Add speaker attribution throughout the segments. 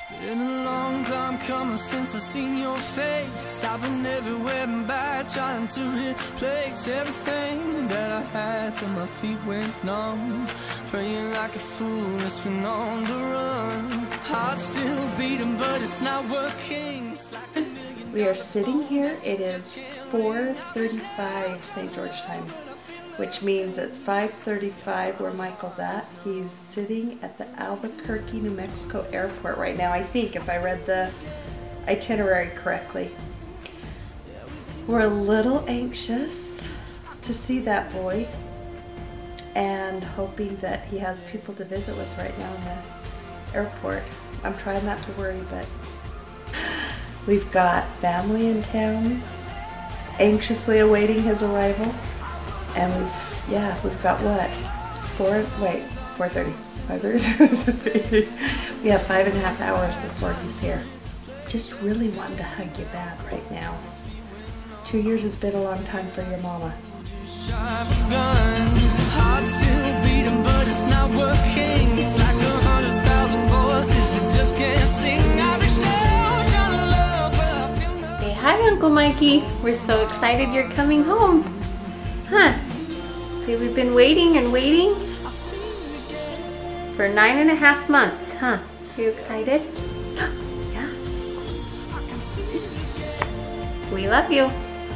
Speaker 1: Been a long time coming since I seen your face. I've been everywhere and back, trying to replace everything that I had till my feet went numb. Praying like a fool, it's been on the run. Heart still beating, but it's not working. It's like a million.
Speaker 2: We are sitting here. It is 4:35 St. George time, which means it's 5:35 where Michael's at. He's sitting at the Albuquerque, New Mexico airport right now, I think, if I read the itinerary correctly. We're a little anxious to see that boy and hoping that he has people to visit with right now in the airport. I'm trying not to worry, but we've got family in town anxiously awaiting his arrival. And we've got what? 4:30. 5:30. We have 5.5 hours before he's here. Just really wanting to hug you bad right now. 2 years has been a long time for your mama.
Speaker 1: Heart still beating, but it's not working. It's like 100,000 voices that just can't sing. I've been still trying to love, but I feel nothing.
Speaker 3: Say hi, Uncle Mikey. We're so excited you're coming home. Huh? See, we've been waiting and waiting for 9.5 months, huh? Are you excited? Yeah. We love you.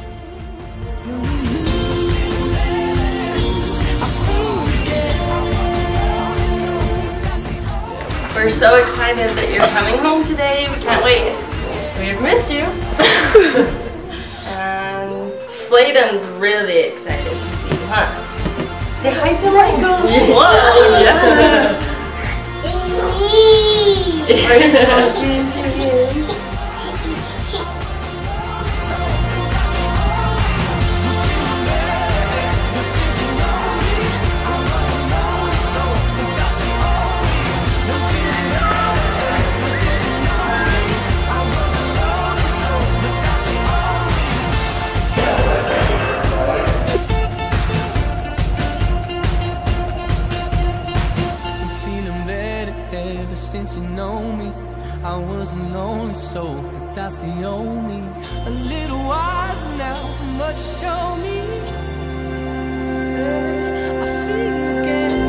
Speaker 4: We're so excited that you're coming home today. We can't wait. We've missed you. And Sladen's really excited to see you, huh? Say hi to Michael. Whoa, yeah. Are you talking to him?
Speaker 1: Since you know me, I was a lonely soul, but that's the only. A little wiser now from what you showed me. I feel again.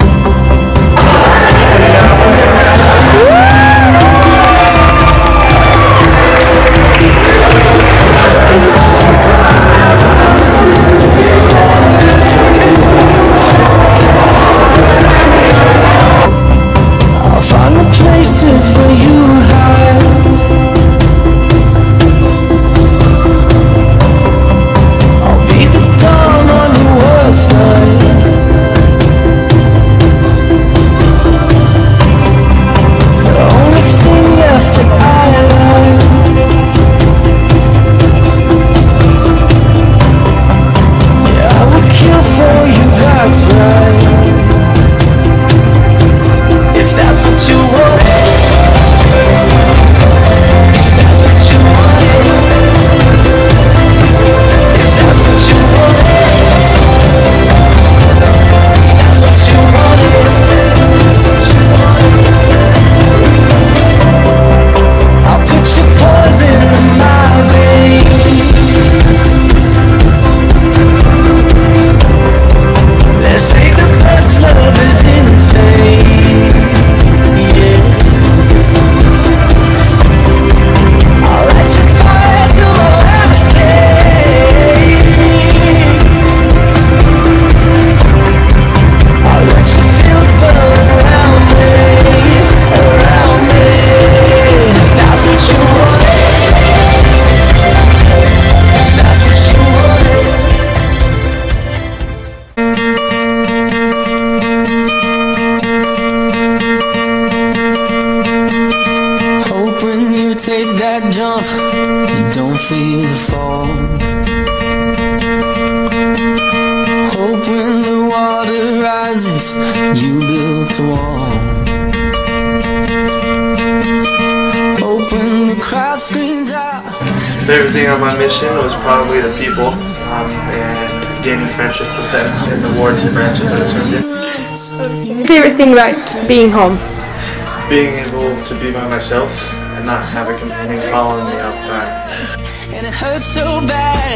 Speaker 1: Take that jump, you don't feel the fall. Hope when the water rises, you built a wall. Hope when the crowd screams out.
Speaker 5: My favorite thing on my mission was probably the people and gaining friendships with them in the wards and branches that I served in.
Speaker 3: Favorite thing about being home?
Speaker 5: Being able to be by myself and not have a companion following me all the time.
Speaker 1: And it hurts so bad.